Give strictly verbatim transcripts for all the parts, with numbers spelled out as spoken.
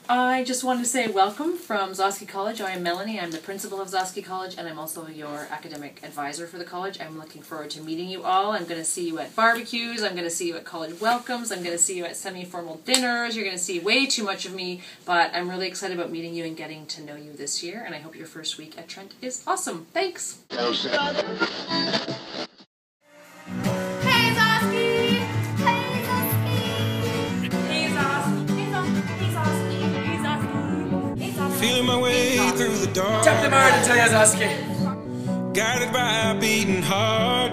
I just wanted to say welcome from Zosky College. I am Melanie. I'm the principal of Zosky College, and I'm also your academic advisor for the college. I'm looking forward to meeting you all. I'm going to see you at barbecues. I'm going to see you at college welcomes. I'm going to see you at semi-formal dinners. You're going to see way too much of me, but I'm really excited about meeting you and getting to know you this year, and I hope your first week at Trent is awesome. Thanks! Feeling my way through the dark. Tap them hard and tell you, Zosky. Guided by a beating heart.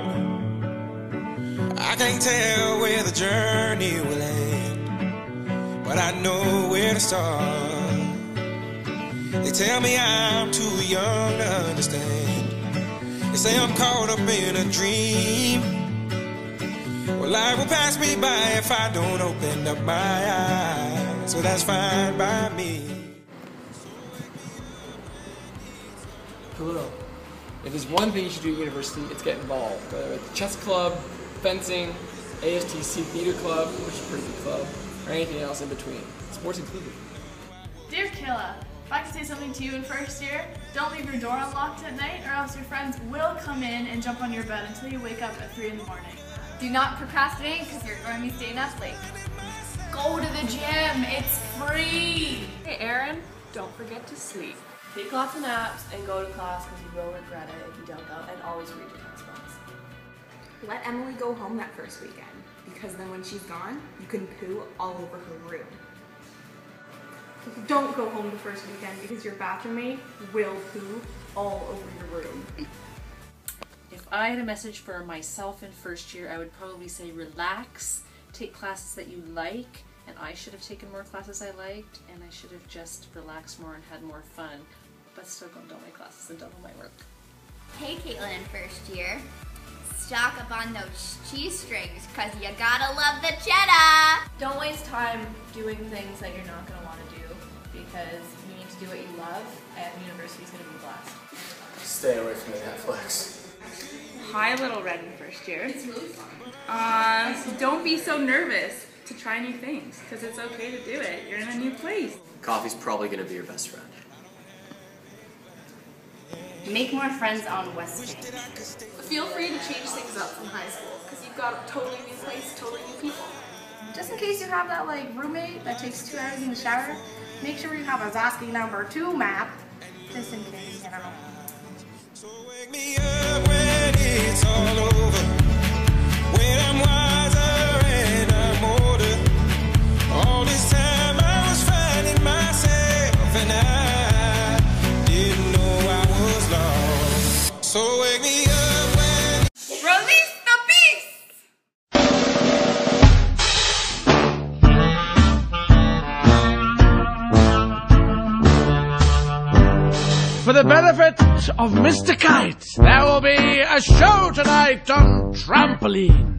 I can't tell where the journey will end, but I know where to start. They tell me I'm too young to understand. They say I'm caught up in a dream. Well, life will pass me by if I don't open up my eyes. So that's fine by me. Hello. If there's one thing you should do at university, it's get involved. Whether it's chess club, fencing, A S T C theater club, which is a pretty good club, or anything else in between. Sports included. Dear Killa, if I could say something to you in first year, don't leave your door unlocked at night or else your friends will come in and jump on your bed until you wake up at three in the morning. Do not procrastinate because you're going to be staying up late. Go to the gym, it's free! Hey Aaron, don't forget to sleep. Take lots of naps and go to class because you will regret it if you don't go, and always read your textbooks. Let Emily go home that first weekend, because then when she's gone, you can poo all over her room. Don't go home the first weekend because your bathroom mate will poo all over your room. If I had a message for myself in first year, I would probably say relax, take classes that you like, and I should have taken more classes I liked, and I should have just relaxed more and had more fun, but still go and do my classes and double my work. Hey Caitlin in first year, stock up on those cheese strings because you gotta love the cheddar! Don't waste time doing things that you're not going to want to do because you need to do what you love and university's going to be a blast. Stay away from the Netflix. Hi, Little Red in first year. Uh, don't be so nervous to try new things, because it's okay to do it. You're in a new place. Coffee's probably going to be your best friend. Make more friends on West Bank. Feel free to change things up from high school, because you've got a totally new place, totally new people. Just in case you have that like roommate that takes two hours in the shower, make sure you have a Zosky number two map, just in case, you know. So wake me up when it's all over, when I'm wiser and I'm older. All this time I was finding myself and I didn't know I was lost. So wake me up when... Release the beast! For the benefit of Mister Kite, there will be a show tonight on trampoline.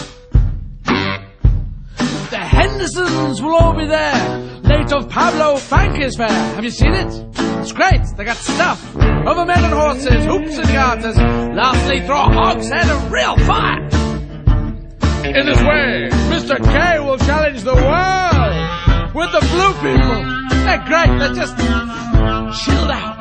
The Hendersons will all be there. Late of Pablo Frank is fair. Have you seen it? It's great. They got stuff over men and horses, hoops and garters. Lastly, throw a hogshead of real fire. In this way, Mister K will challenge the world with the blue people. They're great. They're just chilled out.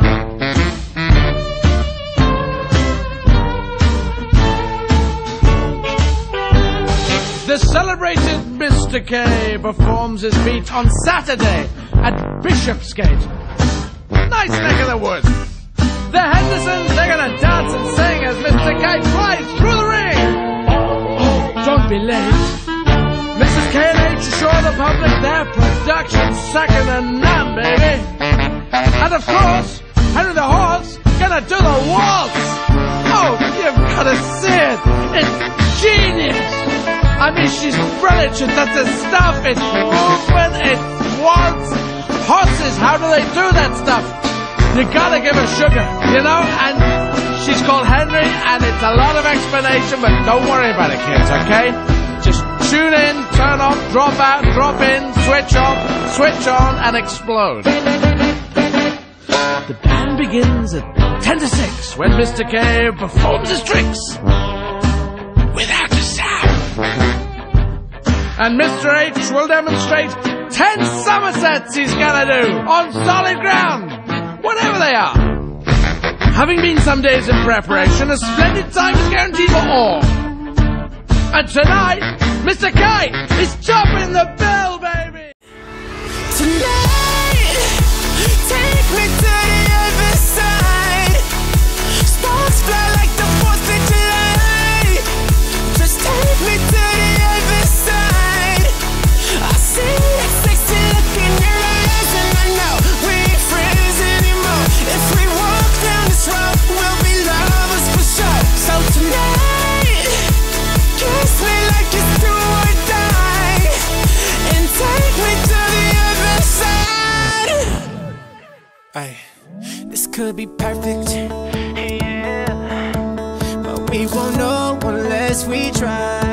The celebrated Mister K performs his feat on Saturday at Bishopsgate. Nice neck of the woods. The Hendersons, they're gonna dance and sing as Mister K flies through the ring. Oh, don't be late. Missus K and H assure the public their production's second to none, baby. And of course, Henry the Horse gonna do the waltz. Oh, you've gotta see it. It's genius. I mean, she's brilliant. She does the stuff. It's movement. It's waltz. Horses, how do they do that stuff? You gotta give her sugar, you know? And she's called Henry, and it's a lot of explanation, but don't worry about it, kids, okay? Just tune in, turn off, drop out, drop in, switch off, switch on, and explode. The band begins at ten to six when Mister K performs his tricks without a sound. And Mister H will demonstrate ten somersets he's gonna do on solid ground, whatever they are. Having been some days in preparation, a splendid time is guaranteed for all. And tonight, Mister Kite is chopping the bell, baby! Tonight, take me to the other side. Sparks fly like the fourth of July. Just take me to the other side. I see that sexy look in your eyes, and I know we ain't friends anymore. If we walk down this road, we'll be lovers for sure. So tonight, kiss me like it's do or die, and take me to the other side. Ay, this could be perfect, yeah, but we won't know unless we try.